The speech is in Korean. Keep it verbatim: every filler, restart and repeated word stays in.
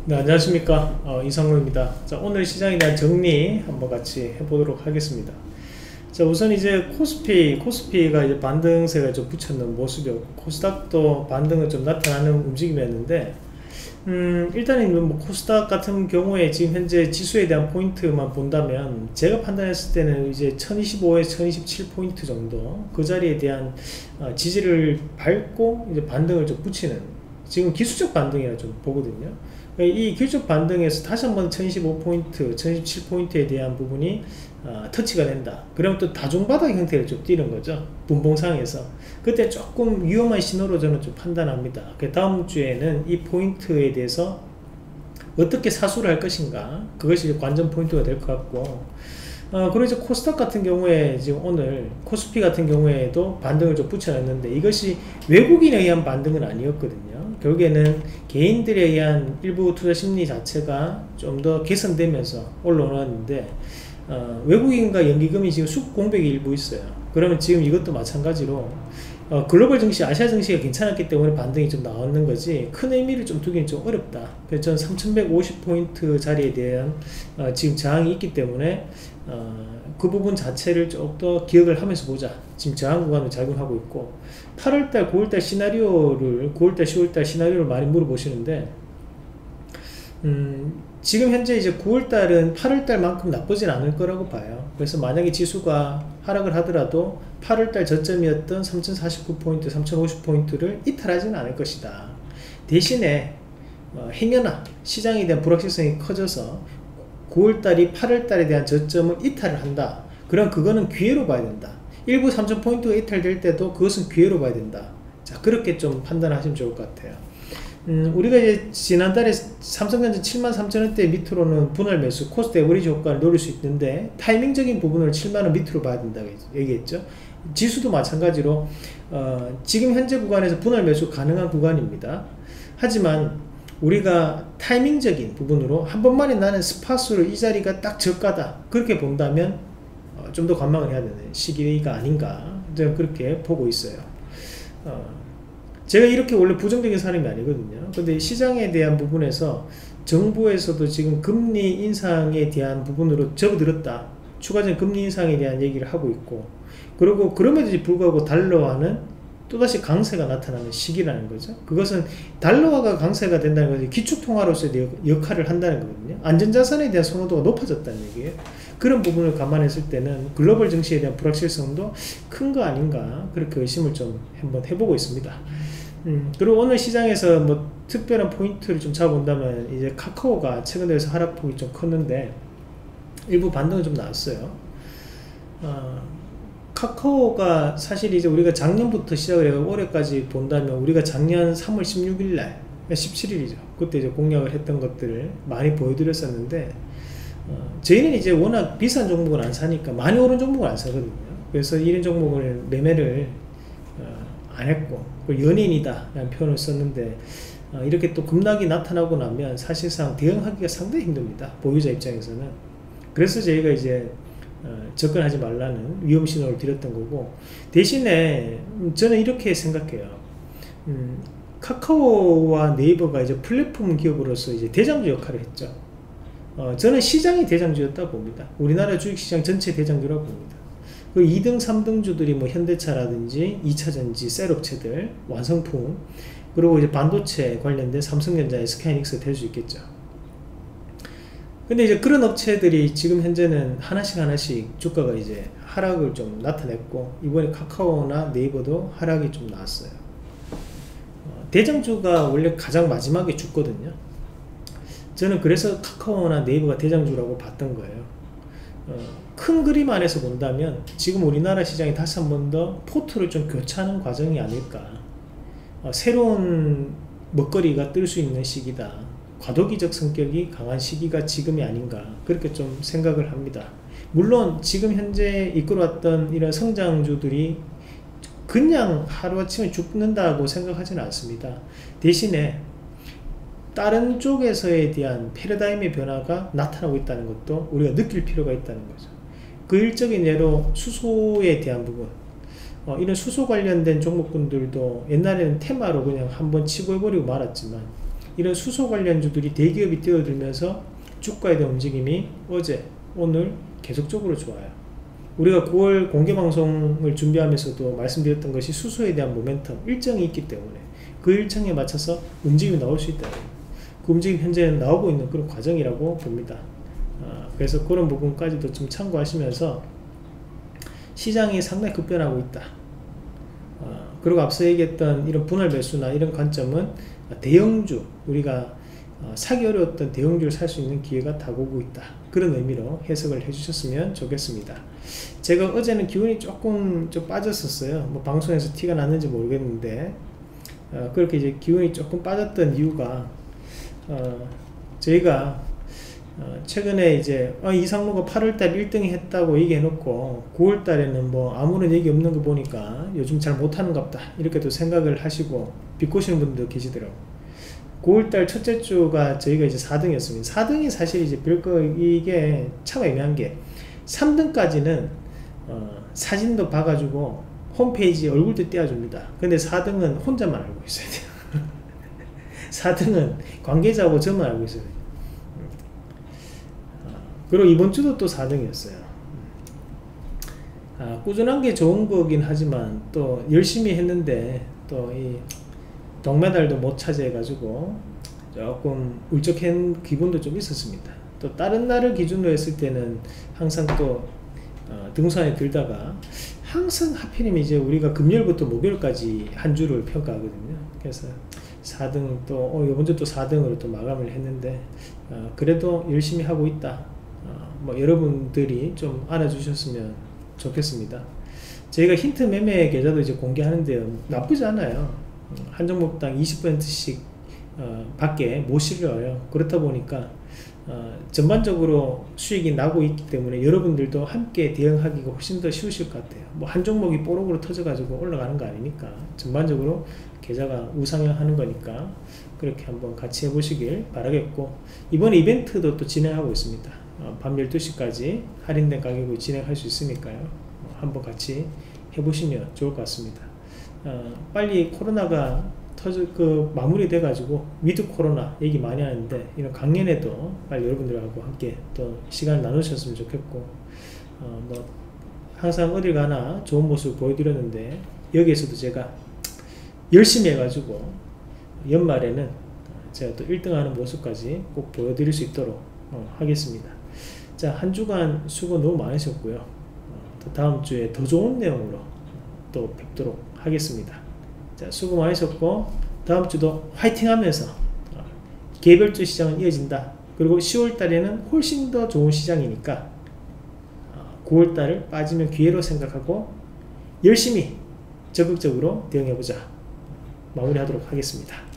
네, 안녕하십니까. 어, 이상로입니다. 자, 오늘 시장에 대한 정리 한번 같이 해보도록 하겠습니다. 자, 우선 이제 코스피, 코스피가 이제 반등세가 좀 붙였는 모습이었고, 코스닥도 반등을 좀 나타나는 움직임이었는데, 음, 일단은 뭐 코스닥 같은 경우에 지금 현재 지수에 대한 포인트만 본다면, 제가 판단했을 때는 이제 천이십오에서 천이십칠 포인트 정도, 그 자리에 대한 어, 지지를 밟고 이제 반등을 좀 붙이는, 지금 기술적 반등이라 좀 보거든요. 이 기술적 반등에서 다시 한번 천이십오 포인트, 천이십칠 포인트에 대한 부분이 어, 터치가 된다. 그러면 또 다중바닥 형태를 좀 띄는 거죠. 분봉상에서. 그때 조금 위험한 신호로 저는 좀 판단합니다. 그 다음 주에는 이 포인트에 대해서 어떻게 사수를 할 것인가, 그것이 관전 포인트가 될 것 같고, 어, 그리고 이제 코스닥 같은 경우에 지금 오늘 코스피 같은 경우에도 반등을 좀 붙여놨는데, 이것이 외국인에 의한 반등은 아니었거든요. 결국에는 개인들에 의한 일부 투자 심리 자체가 좀 더 개선되면서 올라오는데, 어, 외국인과 연기금이 지금 수급 공백이 일부 있어요. 그러면 지금 이것도 마찬가지로 어, 글로벌 증시, 아시아 증시가 괜찮았기 때문에 반등이 좀 나왔는 거지, 큰 의미를 좀 두기는 좀 어렵다. 그래서 저는 삼천백오십 포인트 자리에 대한 어, 지금 저항이 있기 때문에 어, 그 부분 자체를 좀 더 기억을 하면서 보자. 지금 저항 구간을 작용하고 있고, 팔월달, 구월달 시나리오를, 구월달, 시월달 시나리오를 많이 물어보시는데, 음, 지금 현재 이제 구월달은 팔월달만큼 나쁘진 않을 거라고 봐요. 그래서 만약에 지수가 하락을 하더라도 팔월달 저점이었던 삼천사십구 포인트, 삼천오십 포인트를 이탈하지는 않을 것이다. 대신에 어, 행여나 시장에 대한 불확실성이 커져서 구월달이 팔월달에 대한 저점을 이탈을 한다. 그럼 그거는 기회로 봐야 된다. 일부 삼천 포인트가 이탈될 때도 그것은 기회로 봐야 된다. 자, 그렇게 좀 판단하시면 좋을 것 같아요. 음, 우리가 이제 지난달에 삼성전자 칠만 삼천 원대 밑으로는 분할 매수, 코스트 에버리지 효과를 노릴 수 있는데, 타이밍적인 부분을 칠만 원 밑으로 봐야 된다고 얘기했죠. 지수도 마찬가지로 어, 지금 현재 구간에서 분할 매수 가능한 구간입니다. 하지만 우리가 타이밍적인 부분으로 한 번만에 나는 스팟으로 이 자리가 딱 저가다, 그렇게 본다면 어, 좀 더 관망을 해야 되는 시기가 아닌가, 저는 그렇게 보고 있어요. 어, 제가 이렇게 원래 부정적인 사람이 아니거든요. 근데 시장에 대한 부분에서 정부에서도 지금 금리 인상에 대한 부분으로 접어들었다, 추가적인 금리 인상에 대한 얘기를 하고 있고, 그리고 그럼에도 불구하고 달러화는 또다시 강세가 나타나는 시기라는 거죠. 그것은 달러화가 강세가 된다는 것이 기축통화로서의 역할을 한다는 거거든요. 안전자산에 대한 선호도가 높아졌다는 얘기예요. 그런 부분을 감안했을 때는 글로벌 증시에 대한 불확실성도 큰 거 아닌가, 그렇게 의심을 좀 한번 해보고 있습니다. 음, 그리고 오늘 시장에서 뭐 특별한 포인트를 좀 잡아본다면, 이제 카카오가 최근 들어서 하락폭이 좀 컸는데 일부 반등은 좀 나왔어요. 어, 카카오가 사실 이제 우리가 작년부터 시작을 해서 올해까지 본다면, 우리가 작년 삼월 십육일날, 십칠일이죠. 그때 이제 공략을 했던 것들을 많이 보여드렸었는데, 어, 저희는 이제 워낙 비싼 종목을 안 사니까 많이 오른 종목을 안 사거든요. 그래서 이런 종목을 매매를 어, 안 했고, 연인이다 라는 표현을 썼는데, 어, 이렇게 또 급락이 나타나고 나면 사실상 대응하기가 상당히 힘듭니다, 보유자 입장에서는. 그래서 저희가 이제 어, 접근하지 말라는 위험 신호를 드렸던 거고, 대신에 음, 저는 이렇게 생각해요. 음, 카카오와 네이버가 이제 플랫폼 기업으로서 이제 대장주 역할을 했죠. 어, 저는 시장이 대장주였다고 봅니다. 우리나라 주식시장 전체 대장주라고 봅니다. 그 이 등, 삼 등주들이 뭐 현대차라든지 이차전지, 셀업체들, 완성품, 그리고 이제 반도체 관련된 삼성전자, 에스케이하이닉스 될 수 있겠죠. 근데 이제 그런 업체들이 지금 현재는 하나씩 하나씩 주가가 이제 하락을 좀 나타냈고, 이번에 카카오나 네이버도 하락이 좀 나왔어요. 어, 대장주가 원래 가장 마지막에 죽거든요. 저는 그래서 카카오나 네이버가 대장주라고 봤던 거예요. 어, 큰 그림 안에서 본다면 지금 우리나라 시장이 다시 한 번 더 포트를 좀 교차하는 과정이 아닐까, 어, 새로운 먹거리가 뜰 수 있는 시기다, 과도기적 성격이 강한 시기가 지금이 아닌가, 그렇게 좀 생각을 합니다. 물론 지금 현재 이끌어왔던 이런 성장주들이 그냥 하루아침에 죽는다고 생각하지는 않습니다. 대신에 다른 쪽에서에 대한 패러다임의 변화가 나타나고 있다는 것도 우리가 느낄 필요가 있다는 거죠. 그 일적인 예로 수소에 대한 부분, 어, 이런 수소 관련된 종목군들도 옛날에는 테마로 그냥 한번 치고 해버리고 말았지만, 이런 수소 관련주들이 대기업이 뛰어들면서 주가에 대한 움직임이 어제 오늘 계속적으로 좋아요. 우리가 구월 공개방송을 준비하면서도 말씀드렸던 것이 수소에 대한 모멘텀 일정이 있기 때문에 그 일정에 맞춰서 움직임이 나올 수 있다. 그 움직임 현재 나오고 있는 그런 과정이라고 봅니다. 아, 그래서 그런 부분까지도 좀 참고하시면서 시장이 상당히 급변하고 있다. 아, 그리고 앞서 얘기했던 이런 분할 매수나 이런 관점은 대형주, 우리가 어, 사기 어려웠던 대형주를 살 수 있는 기회가 다가오고 있다. 그런 의미로 해석을 해주셨으면 좋겠습니다. 제가 어제는 기운이 조금 좀 빠졌었어요. 뭐 방송에서 티가 났는지 모르겠는데 어, 그렇게 이제 기운이 조금 빠졌던 이유가 어, 저희가 어, 최근에 이제 어, 이상로가 팔월달 일 등 했다고 얘기해놓고 구월 달에는 뭐 아무런 얘기 없는 거 보니까 요즘 잘 못하는갑다 이렇게도 생각을 하시고 비꼬시는 분도 계시더라고요. 구월달 첫째 주가 저희가 이제 사 등이었습니다. 사 등이 사실 이제 별거 이게 참 애매한 게 삼 등까지는 어, 사진도 봐가지고 홈페이지에 얼굴도 띄워줍니다. 근데 사 등은 혼자만 알고 있어야 돼요. 사 등은 관계자하고 저만 알고 있어야 돼요. 그리고 이번 주도 또 사 등이었어요. 아, 꾸준한 게 좋은 거긴 하지만 또 열심히 했는데 또 이 동메달도 못 차지해 가지고 조금 울적한 기분도 좀 있었습니다. 또 다른 날을 기준으로 했을 때는 항상 또 어, 등산에 들다가 항상 하필이면 이제 우리가 금요일부터 목요일까지 한 주를 평가하거든요. 그래서 사 등 또 어, 이번 주 또 사 등으로 또 마감을 했는데 어, 그래도 열심히 하고 있다. 어, 뭐 여러분들이 좀 알아주셨으면 좋겠습니다. 저희가 힌트 매매 계좌도 이제 공개하는데요. 나쁘지 않아요. 한 종목당 이십 퍼센트씩 어, 밖에 못 실려요. 그렇다 보니까 어, 전반적으로 수익이 나고 있기 때문에 여러분들도 함께 대응하기가 훨씬 더 쉬우실 것 같아요. 뭐 한 종목이 뽀록으로 터져 가지고 올라가는 거 아니니까 전반적으로 계좌가 우상향하는 거니까 그렇게 한번 같이 해보시길 바라겠고, 이번 이벤트도 또 진행하고 있습니다. 어, 밤 열두 시까지 할인된 가격으로 진행할 수 있으니까요. 어, 한번 같이 해보시면 좋을 것 같습니다. 어, 빨리 코로나가 터져 그 마무리돼 가지고 위드 코로나 얘기 많이 하는데 이런 강연에도 빨리 여러분들하고 함께 또 시간을 나누셨으면 좋겠고, 어, 뭐 항상 어딜 가나 좋은 모습 보여드렸는데 여기에서도 제가 열심히 해가지고 연말에는 제가 또 일 등 하는 모습까지 꼭 보여드릴 수 있도록 어, 하겠습니다. 자, 한 주간 수고 너무 많으셨고요. 어, 또 다음 주에 더 좋은 내용으로 또 뵙도록 하겠습니다. 자, 수고 많으셨고 다음 주도 화이팅 하면서 어, 개별주 시장은 이어진다. 그리고 시월 달에는 훨씬 더 좋은 시장이니까 어, 구월 달을 빠지면 기회로 생각하고 열심히 적극적으로 대응해보자. 마무리하도록 하겠습니다.